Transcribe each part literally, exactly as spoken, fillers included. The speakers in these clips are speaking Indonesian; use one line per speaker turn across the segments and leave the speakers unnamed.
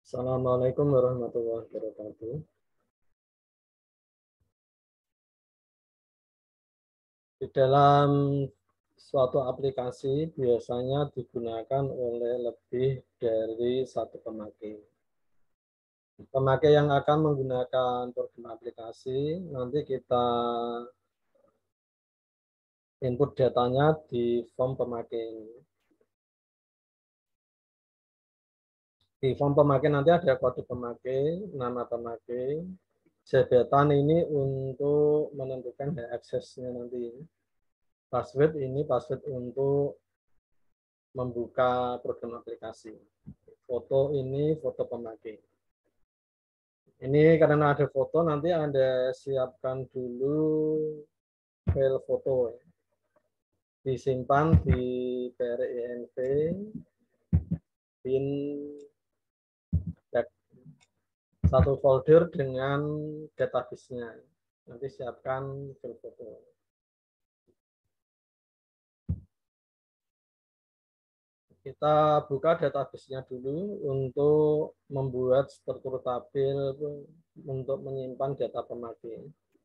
Assalamualaikum warahmatullahi wabarakatuh. Di dalam suatu aplikasi biasanya digunakan oleh lebih dari satu pemakai. Pemakai yang akan menggunakan program aplikasi, nanti kita input datanya di form pemakai ini. Di form pemakai nanti ada kode pemakai, nama pemakai, jabatan ini untuk menentukan hak aksesnya nanti. Password ini password untuk membuka program aplikasi. Foto ini foto pemakai. Ini karena ada foto, nanti Anda siapkan dulu file foto. Disimpan di PRINV bin satu folder dengan database-nya. Nanti siapkan file foto. Kita buka database-nya dulu untuk membuat struktur tabel untuk menyimpan data pemakai.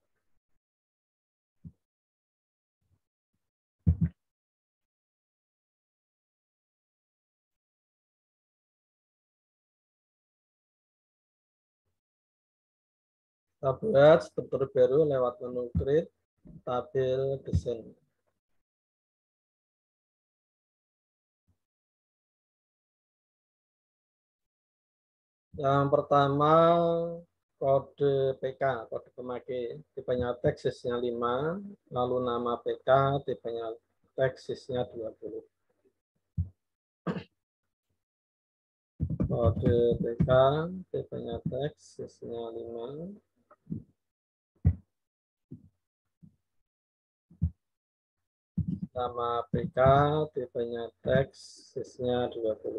Kita buat struktur baru lewat menu create, tabel desain. Yang pertama kode P K, kode pemakai, tipenya teks sysnya lima, lalu nama P K, tipenya teks sysnya dua puluh. Kode P K, tipenya teks sysnya lima. Nama P K, tipenya teks sysnya dua puluh.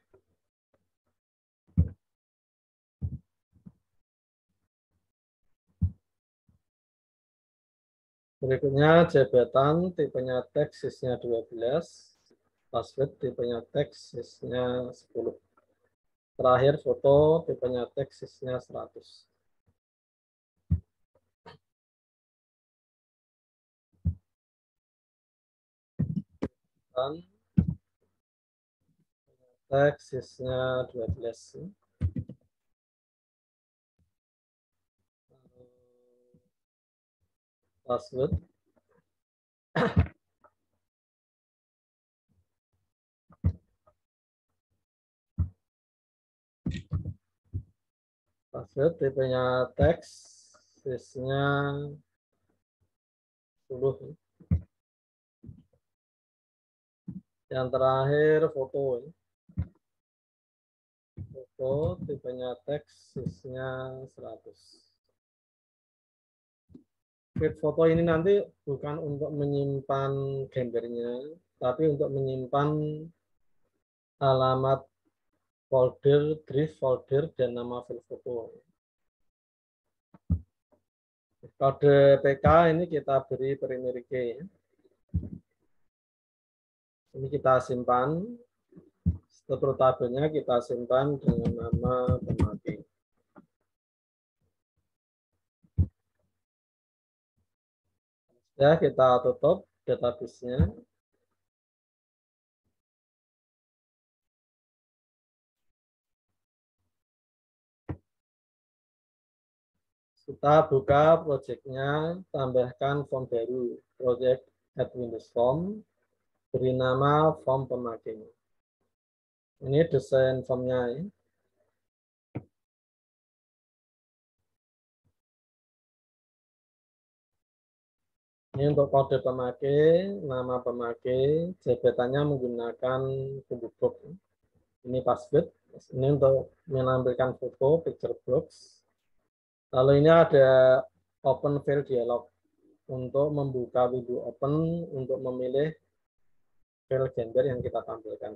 Berikutnya jabatan, tipenya teks sysnya dua belas, password tipenya teks sysnya sepuluh. Terakhir foto tipenya teks sysnya seratus. Dan teks sysnya dua belas. Password password tipenya teks sysnya sepuluh. Yang terakhir foto. Foto tipenya teks sysnya seratus. Create foto ini nanti bukan untuk menyimpan gambarnya, tapi untuk menyimpan alamat folder, drive folder, dan nama file foto. Kode P K ini kita beri primary key. Ini kita simpan. Struktur tabelnya kita simpan dengan nama pemakai. Ya, kita tutup database-nya. Kita buka project-nya, tambahkan form baru, project add Windows form, beri nama form pemakai. Ini desain formnya. Ini untuk kode pemakai, nama pemakai, jabatannya menggunakan kubu box. Ini password. Ini untuk menampilkan foto, picture box. Lalu ini ada open file dialog untuk membuka window open untuk memilih file gambar yang kita tampilkan.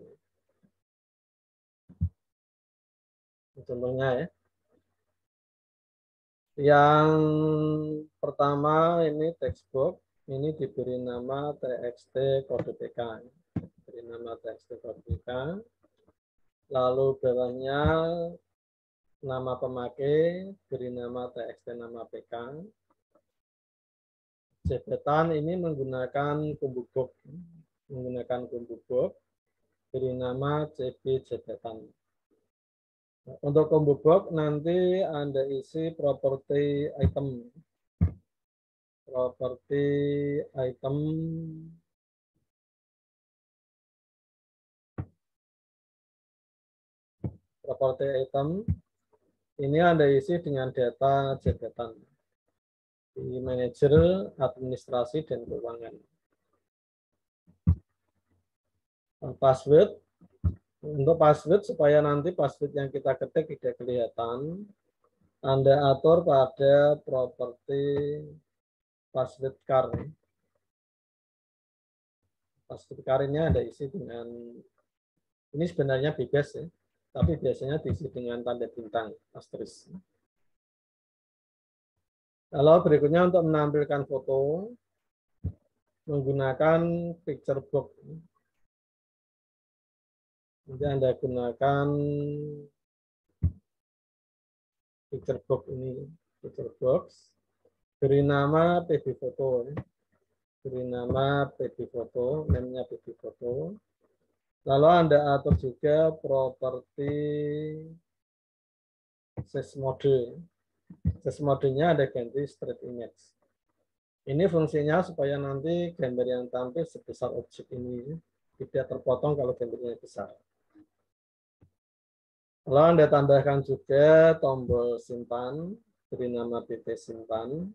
Contohnya ya. Yang pertama ini text box, ini diberi nama txt kode P K. Diberi nama txt kode P K. Lalu bawahnya nama pemakai, beri nama txt nama P K. Jepetan ini menggunakan kumbubuk, menggunakan kumbubuk, beri nama C B jepetan. Untuk kumbubuk nanti Anda isi properti item, properti item, properti item. Ini Anda isi dengan data jepetan di manajer administrasi dan keuangan. Password, untuk password supaya nanti password yang kita ketik tidak kelihatan, Anda atur pada properti password char. Password char ini Anda isi dengan, ini sebenarnya bebas ya, tapi biasanya diisi dengan tanda bintang asterisk. Lalu berikutnya untuk menampilkan foto menggunakan picture box. Nanti Anda gunakan picture box ini, picture box. Beri nama P B foto, beri nama P B foto, namanya P B foto. Lalu Anda atur juga properti size mode. Size modenya ada ganti straight image. Ini fungsinya supaya nanti gambar yang tampil sebesar objek ini tidak terpotong kalau gambarnya besar. Lalu Anda tambahkan juga tombol simpan, beri nama P T simpan.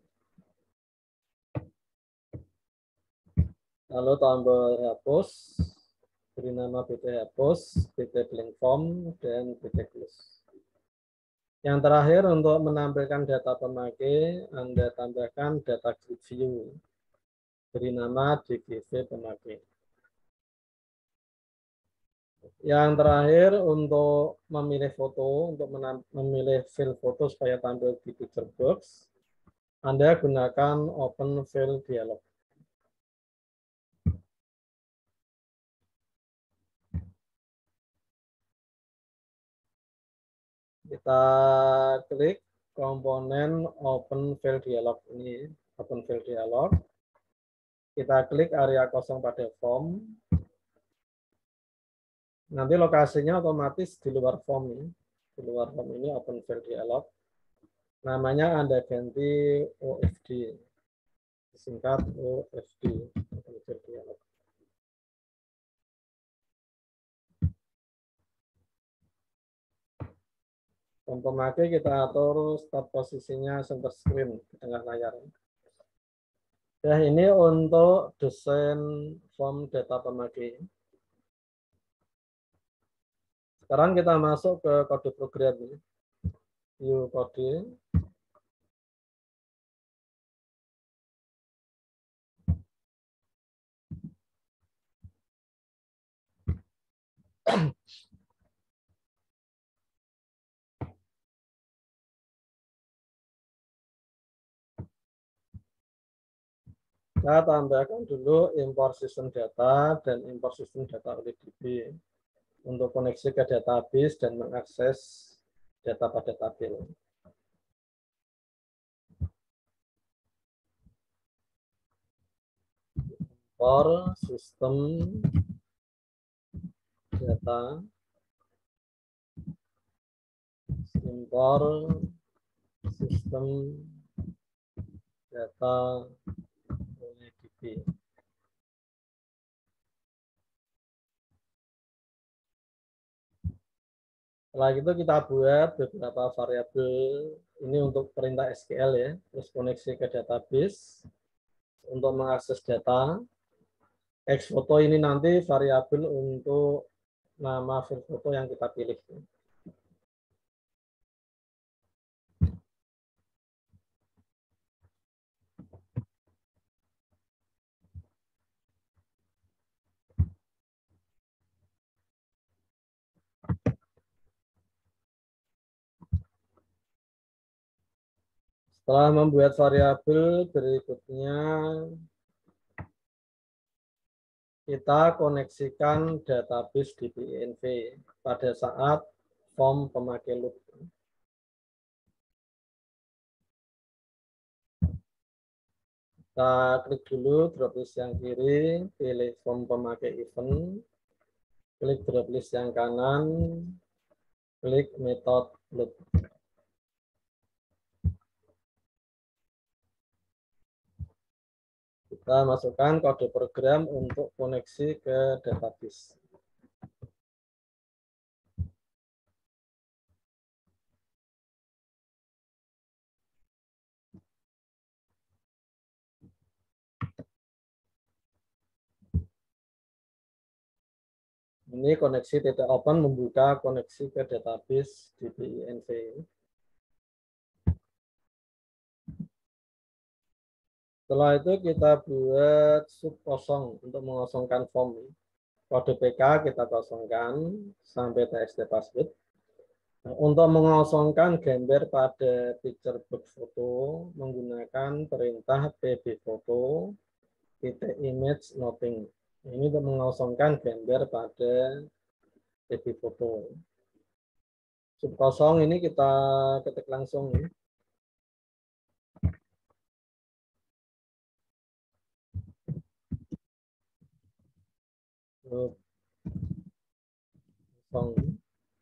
Lalu tombol hapus, beri nama P T hapus, P T blank form, dan P T close. Yang terakhir untuk menampilkan data pemakai, Anda tambahkan data grid view, beri nama D G V pemakai. Yang terakhir untuk memilih foto, untuk memilih file foto supaya tampil di picture box, Anda gunakan open file dialog. Kita klik komponen open file dialog ini, open file dialog. Kita klik area kosong pada form. Nanti lokasinya otomatis di luar form ini. Di luar form ini open file dialog. Namanya Anda ganti O F D. Singkat O F D, open file dialog. Form pemakai kita atur start posisinya center screen di tengah layar. Nah, ini untuk desain form data pemakai. Sekarang kita masuk ke kode program. View kode. Kita tambahkan dulu import system data dan import system data oleh D B untuk koneksi ke database dan mengakses data pada tabel. Import system data, import system data oleh D B. Setelah itu kita buat beberapa variabel ini untuk perintah S Q L ya, terus koneksi ke database untuk mengakses data. X foto ini nanti variabel untuk nama file foto yang kita pilih. Setelah membuat variabel berikutnya, kita koneksikan database D B I N V pada saat form pemakai loop. Kita klik dulu drop list yang kiri, pilih form pemakai event, klik drop list yang kanan, klik method load. Kita masukkan kode program untuk koneksi ke database. Ini koneksi tidak open membuka koneksi ke database D B I N V. Setelah itu kita buat sub kosong untuk mengosongkan form. Kode P K kita kosongkan sampai txt password. Nah, untuk mengosongkan gambar pada picture book foto menggunakan perintah pbfoto titik image nothing. Ini untuk mengosongkan gambar pada pbfoto. Sub kosong ini kita ketik langsung. Sub kosong.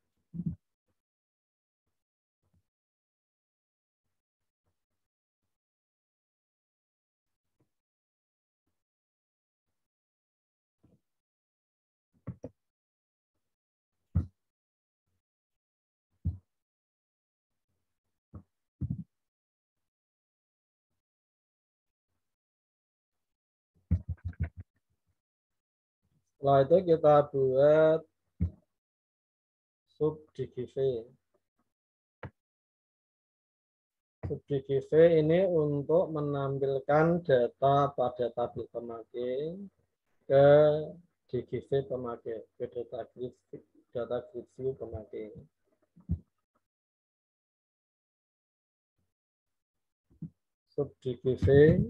Setelah itu kita buat sub dgv. Sub dgv ini untuk menampilkan data pada tabel pemakai ke dgv pemakai, ke data grid, data grid view pemakai. Sub dgv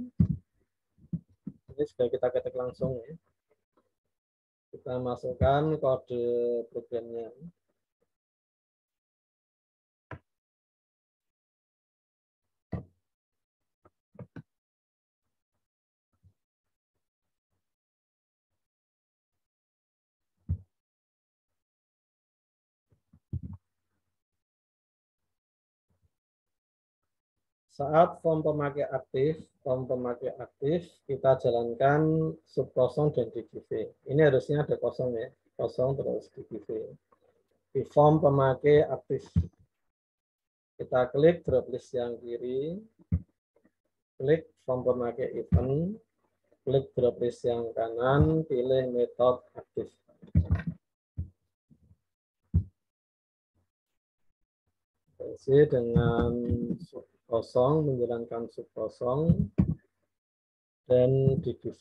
ini sudah kita ketik langsung ya. Kita masukkan kode programnya. Saat form pemakai aktif, form pemakai aktif, kita jalankan sub kosong dan dgv. Ini harusnya ada kosong ya, kosong terus dgv. Di form pemakai aktif, kita klik drop list yang kiri, klik form pemakai event, klik drop list yang kanan, pilih metode aktif. Isi dengan sub kosong, menjalankan sub kosong, dan dgv.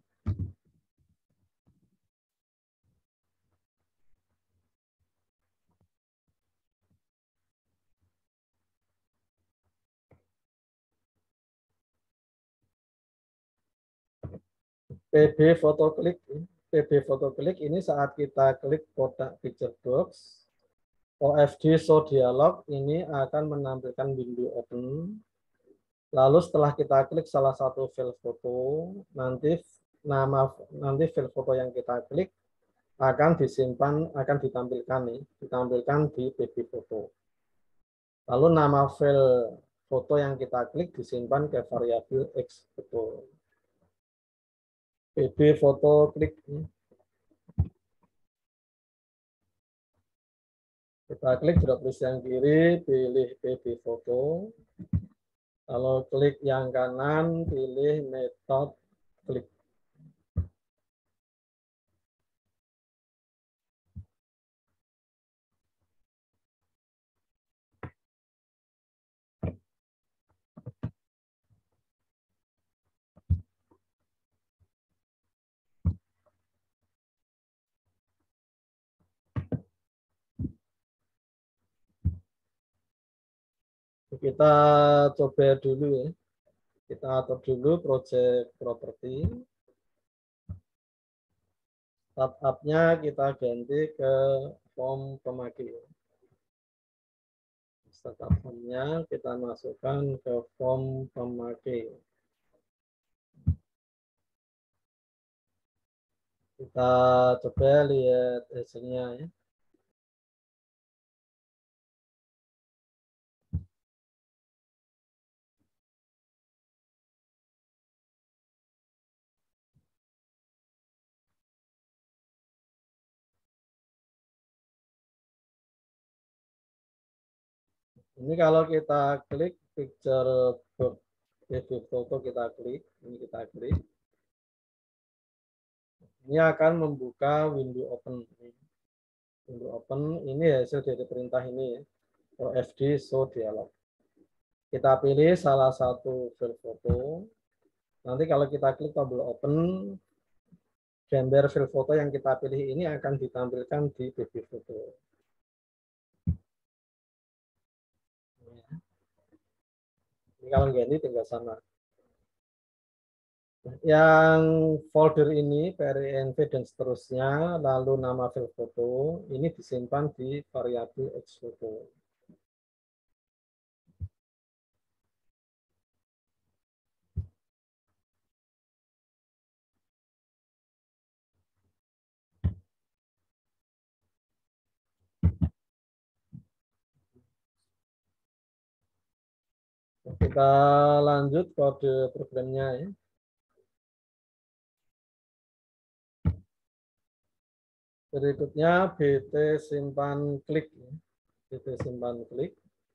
pb foto klik, pb foto klik ini saat kita klik kotak picture box, O F D show dialog ini akan menampilkan window open. Lalu setelah kita klik salah satu file foto, nanti nama nanti file foto yang kita klik akan disimpan, akan ditampilkan nih, ditampilkan di pb foto. Lalu nama file foto yang kita klik disimpan ke variabel x foto. pb foto klik. Kita klik drop list yang kiri, pilih pb foto. Lalu klik yang kanan, pilih metode klik. Kita coba dulu ya. Kita atur dulu project property. Startup-nya kita ganti ke form pemakai. Startup form-nya kita masukkan ke form pemakai. Kita coba lihat hasilnya ya. Ini kalau kita klik picture book review foto, kita klik, ini kita klik. Ini akan membuka window open. Window open ini hasil dari perintah ini ya. O F D show dialog. Kita pilih salah satu file foto. Nanti kalau kita klik tombol open, gambar file foto yang kita pilih ini akan ditampilkan di B B foto. Ini kalau ganti tinggal sama. Yang folder ini, P R I N V dan seterusnya, lalu nama file foto, ini disimpan di variabel xfoto. Kita lanjut kode programnya ya. Berikutnya bt simpan klik. Bt simpan klik.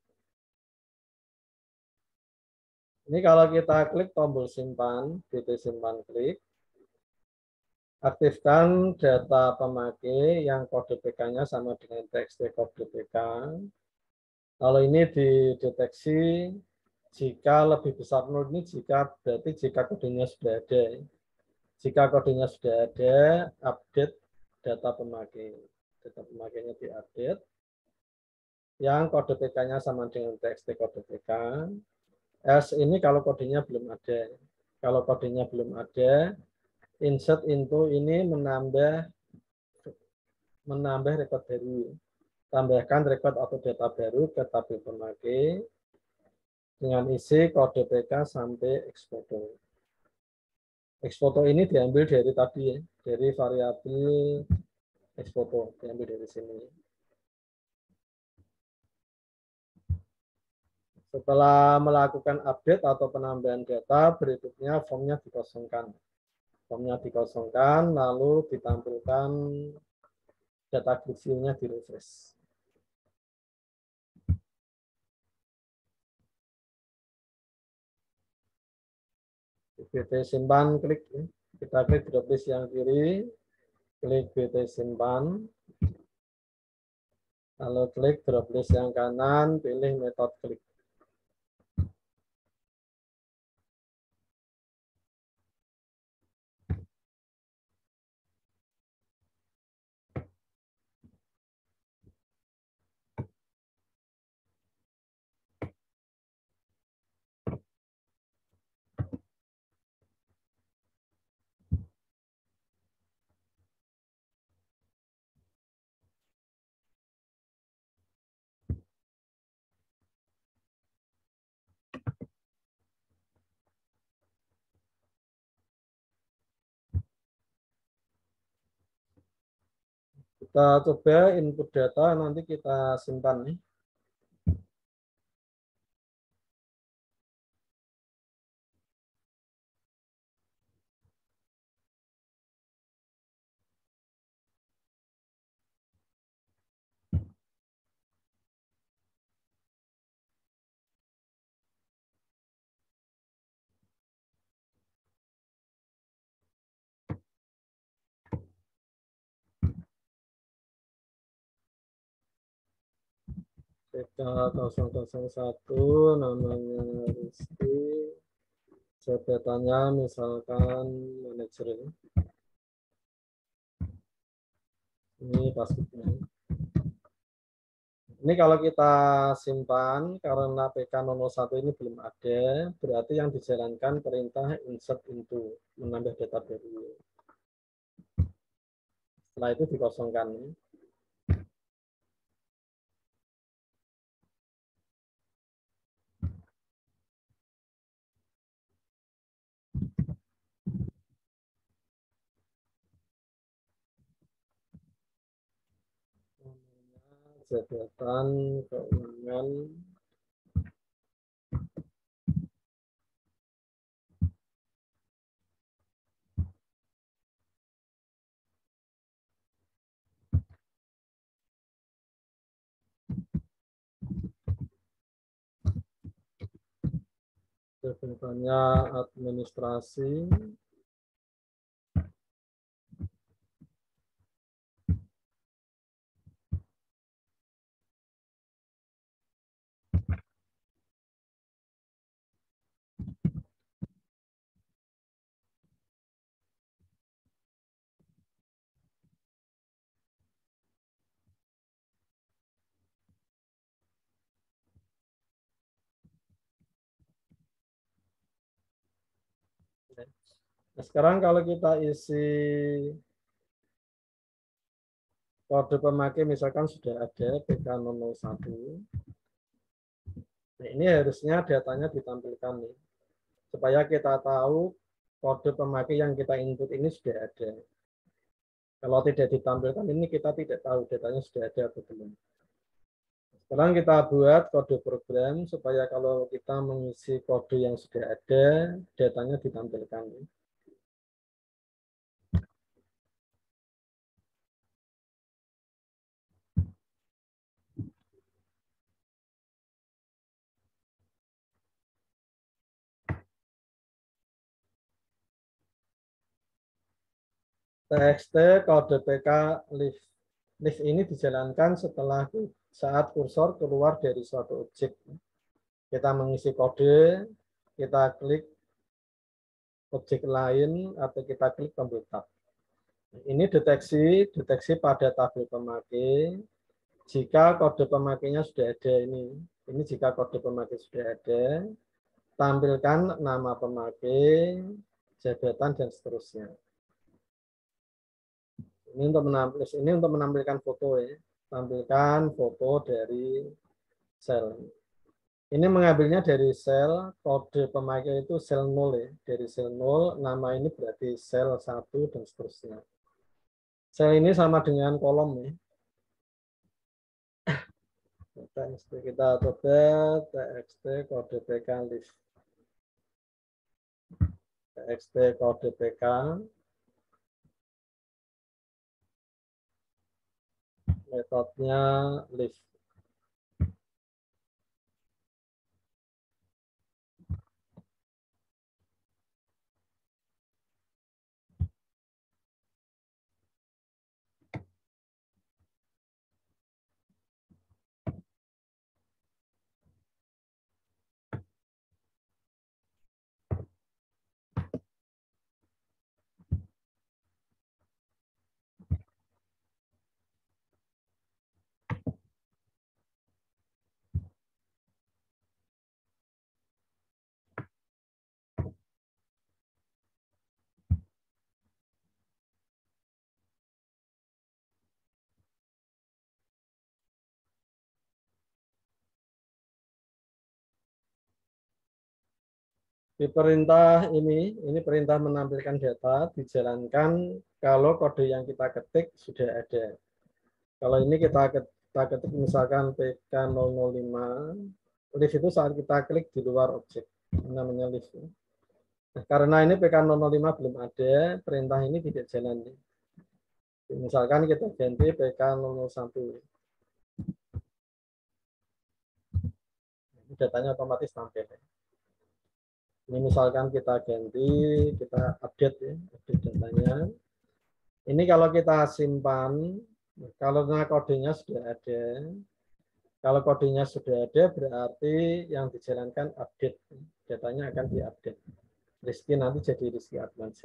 Ini kalau kita klik tombol simpan, bt simpan klik, aktifkan data pemakai yang kode P K-nya sama dengan txt kode P K. Kalau ini dideteksi jika lebih besar nol, ini jika berarti jika kodenya sudah ada. Jika kodenya sudah ada, update data pemakai. Data pemakainya diupdate. Yang kode P K-nya sama dengan txt kode P K. S ini kalau kodenya belum ada. Kalau kodenya belum ada, insert into ini menambah menambah record baru. Tambahkan record atau data baru ke tabel pemakai dengan isi kode P K sampai xfoto. Xfoto ini diambil dari tadi ya, dari variabel xfoto, diambil dari sini. Setelah melakukan update atau penambahan data, berikutnya formnya dikosongkan. Formnya dikosongkan, lalu ditampilkan data grid view-nya di refresh. bt simpan, klik. Kita klik drop list yang kiri, klik bt simpan, lalu klik drop list yang kanan, pilih metode klik. Kita coba input data, nanti kita simpan nih. T K nol nol satu, namanya Rizky, jabatannya misalkan manajer. Ini passwordnya. Ini kalau kita simpan, karena P K nol nol satu ini belum ada, berarti yang dijalankan perintah insert into, menambah data baru. Setelah itu dikosongkan. jabatan keuangan jabatannya administrasi Nah, sekarang kalau kita isi kode pemakai misalkan sudah ada P K nol nol satu. Nah, ini harusnya datanya ditampilkan nih. Supaya kita tahu kode pemakai yang kita input ini sudah ada. Kalau tidak ditampilkan ini kita tidak tahu datanya sudah ada atau belum. Sekarang kita buat kode program supaya kalau kita mengisi kode yang sudah ada, datanya ditampilkan. txt kode P K live. Live ini dijalankan setelah saat kursor keluar dari suatu objek. Kita mengisi kode, kita klik objek lain, atau kita klik tombol tab. Ini deteksi, deteksi pada tabel pemakai. Jika kode pemakainya sudah ada ini. Ini jika kode pemakai sudah ada, tampilkan nama pemakai, jabatan, dan seterusnya. Ini untuk menampilkan, ini untuk menampilkan foto ya. Tampilkan foto dari sel. Ini mengambilnya dari sel, kode pemakai itu sel nol ya. Dari sel nol, nama ini berarti sel satu dan seterusnya. Sel ini sama dengan kolom ya. txt kita coba txt kode P K list. txt kode P K metodenya list. Di perintah ini, ini perintah menampilkan data dijalankan kalau kode yang kita ketik sudah ada. Kalau ini kita ketik misalkan P K nol nol lima, list itu saat kita klik di luar objek, namanya list. Nah, karena ini P K nol nol lima belum ada, perintah ini tidak jalan. Misalkan kita ganti P K nol nol satu. Datanya otomatis tampil. Ini misalkan kita ganti, kita update ya, update datanya. Ini kalau kita simpan, kalau kodenya sudah ada, kalau kodenya sudah ada berarti yang dijalankan update, datanya akan diupdate. Rizky nanti jadi Rizky Advance.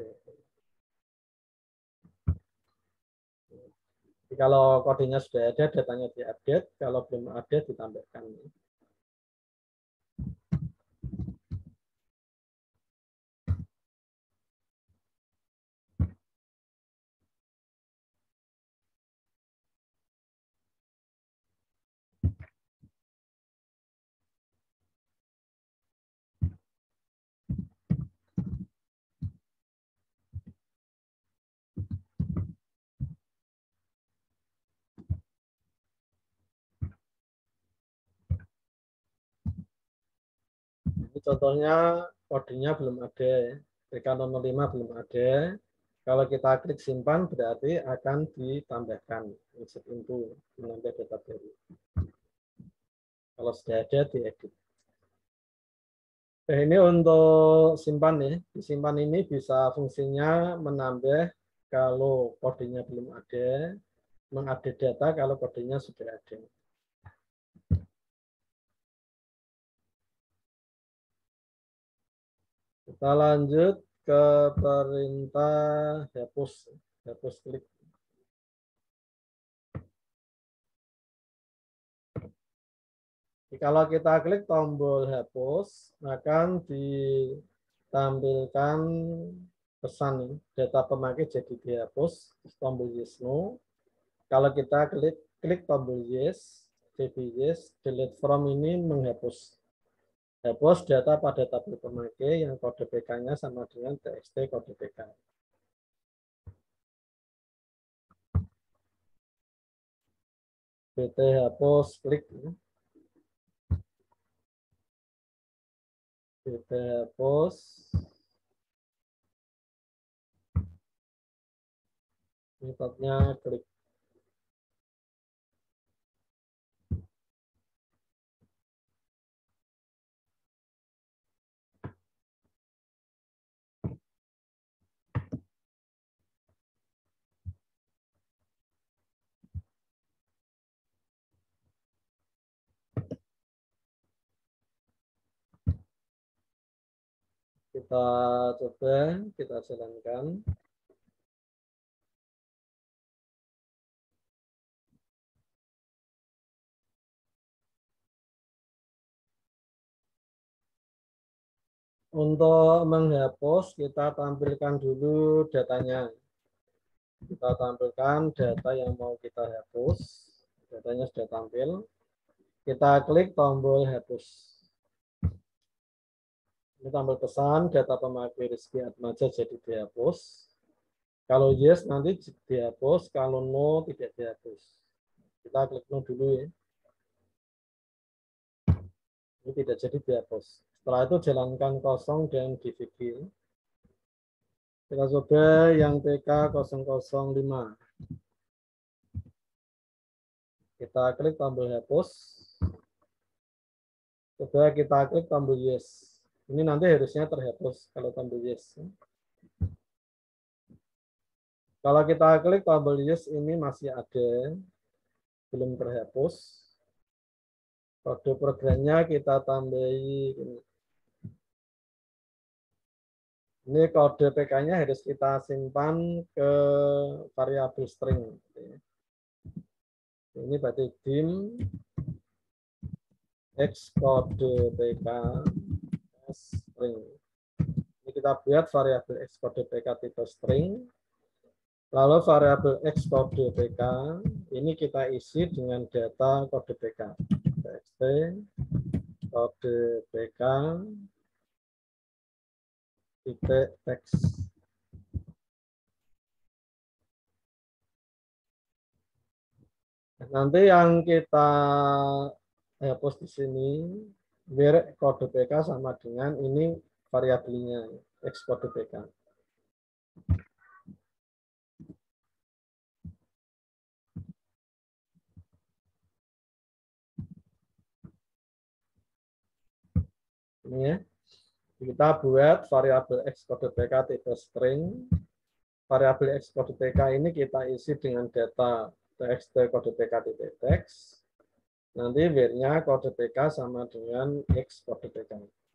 Jadi kalau kodenya sudah ada, datanya diupdate, kalau belum ada ditambahkan. contohnya kodenya belum ada, P K nomor lima belum ada. Kalau kita klik simpan berarti akan ditambahkan insert info, menambah data baru. Kalau sudah ada diedit. Nah, ini untuk simpan ya. Disimpan ini bisa fungsinya menambah kalau kodenya belum ada, mengupdate data kalau kodenya sudah ada. Kita lanjut ke perintah hapus, hapus klik. Jadi kalau kita klik tombol hapus, akan ditampilkan pesan data pemakai jadi dihapus, tombol yes no. Kalau kita klik klik tombol yes, jadi yes, delete from ini menghapus. Hapus data pada tabel pemakai yang kode P K-nya sama dengan txt kode P K. pt hapus klik. pt hapus. Metodenya klik. Kita coba, kita jalankan. Untuk menghapus, kita tampilkan dulu datanya. Kita tampilkan data yang mau kita hapus. Datanya sudah tampil. Kita klik tombol hapus. Ini tampil pesan, data pemakai Rizky Atmaja jadi dihapus. Kalau yes nanti dihapus, kalau no tidak dihapus. Kita klik no dulu ya. Ini tidak jadi dihapus. Setelah itu jalankan kosong dan D V G. Kita coba yang T K nol nol lima. Kita klik tombol hapus. Coba kita klik tombol yes. Ini nanti harusnya terhapus kalau tombol yes. Kalau kita klik tombol yes ini masih ada, belum terhapus. Kode programnya kita tambahi ini. Ini kode P K-nya harus kita simpan ke variabel string. Ini berarti dim x kode P K string. Ini kita buat variabel x kode P K tipe string. Lalu variabel x kode P K ini kita isi dengan data kode P K. Txt kode P K titik teks. Nanti yang kita hapus di sini biar kode P K sama dengan ini variabelnya x kode P K. Ini ya. Kita buat variabel x kode P K tipe string. Variabel x kode P K ini kita isi dengan data txt kode P K titik teks. Nanti var-nya kode P K sama dengan x kode P K.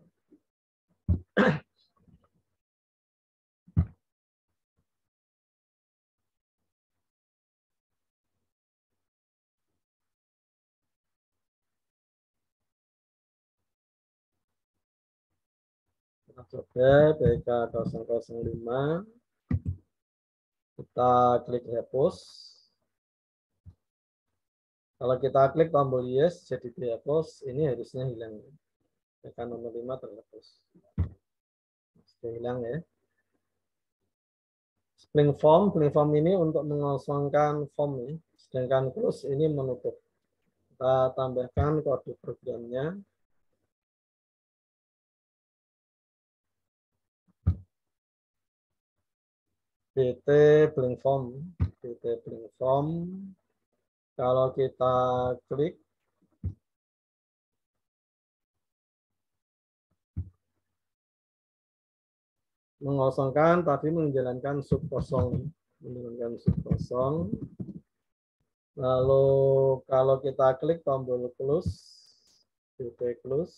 Kita coba P K nol nol lima. Kita klik hapus. Kalau kita klik tombol yes jadi dihapus, ini harusnya hilang. P K nomor lima terhapus. Sudah hilang ya. Spring form, spring form ini untuk mengosongkan form ya. Sedangkan close ini menutup. Kita tambahkan kode programnya. bt blank form, bt blank form. Kalau kita klik, mengosongkan tadi menjalankan sub kosong, menjalankan sub kosong. Lalu kalau kita klik tombol close, bt close,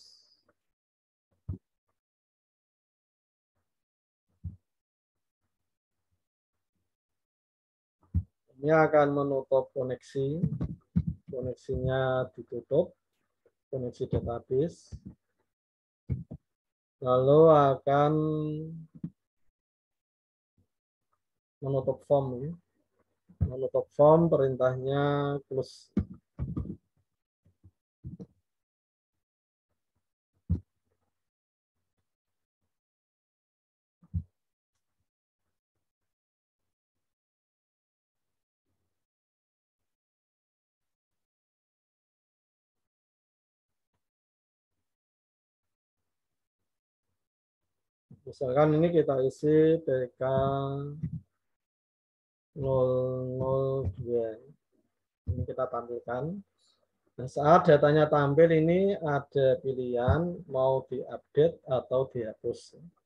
ini akan menutup koneksi, koneksinya ditutup, koneksi database, lalu akan menutup form, menutup form, perintahnya close. Misalkan ini kita isi P K nol nol dua. Ini kita tampilkan. Nah, saat datanya tampil ini ada pilihan mau diupdate atau dihapus.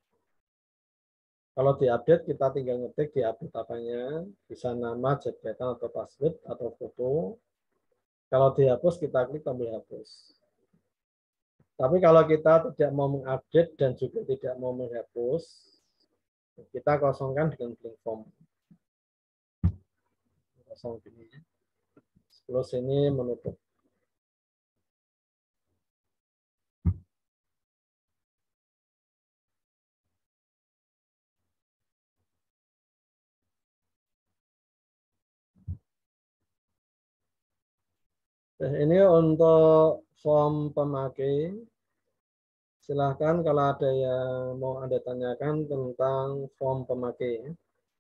Kalau diupdate kita tinggal ngetik diupdate apanya, bisa nama, jabatan atau password atau foto. Kalau dihapus kita klik tombol hapus. Tapi kalau kita tidak mau mengupdate dan juga tidak mau menghapus, kita kosongkan dengan blank form. Kosong gini. Terus ini menutup. Nah, ini untuk form pemakai. Silahkan kalau ada yang mau Anda tanyakan tentang form pemakai.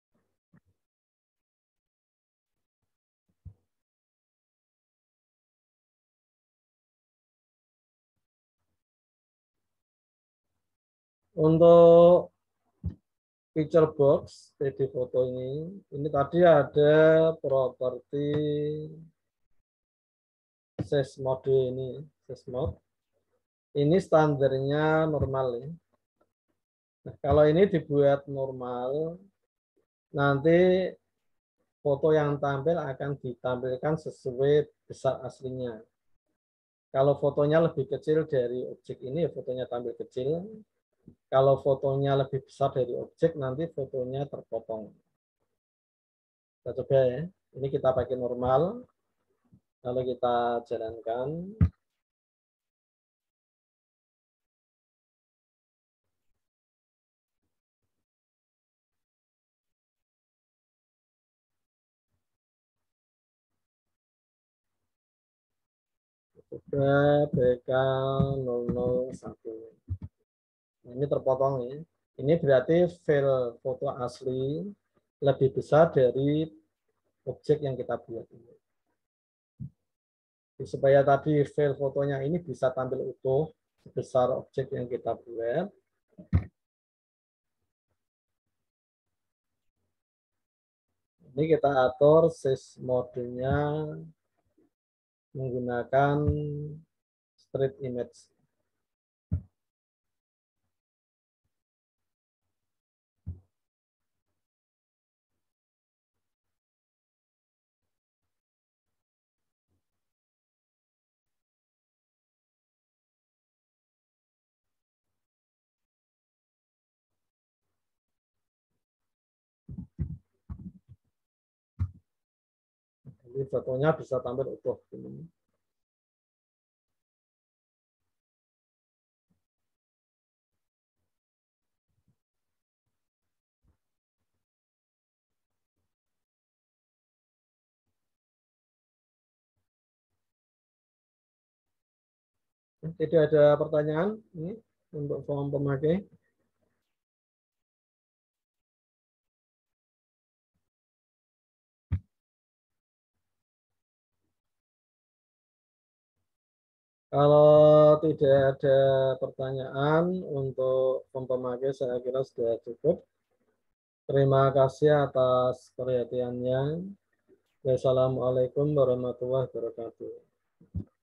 Untuk picture box, P D foto ini, ini tadi ada properti size mode ini, size mode. Ini standarnya normal ya. Nah, kalau ini dibuat normal, nanti foto yang tampil akan ditampilkan sesuai besar aslinya. Kalau fotonya lebih kecil dari objek ini, fotonya tampil kecil. Kalau fotonya lebih besar dari objek, nanti fotonya terpotong. Kita coba ya. Ini kita pakai normal. Lalu kita jalankan. Coba B K nol nol satu. Nah, ini terpotong ya. Ini berarti file foto asli lebih besar dari objek yang kita buat ini. Supaya tadi file fotonya ini bisa tampil utuh sebesar objek yang kita buat. Ini kita atur size modenya menggunakan straight image. Jadi fotonya bisa tampil utuh. Tidak ada pertanyaan ini untuk form pemakai. Kalau tidak ada pertanyaan untuk form pemakai, saya kira sudah cukup. Terima kasih atas perhatiannya. Wassalamualaikum warahmatullahi wabarakatuh.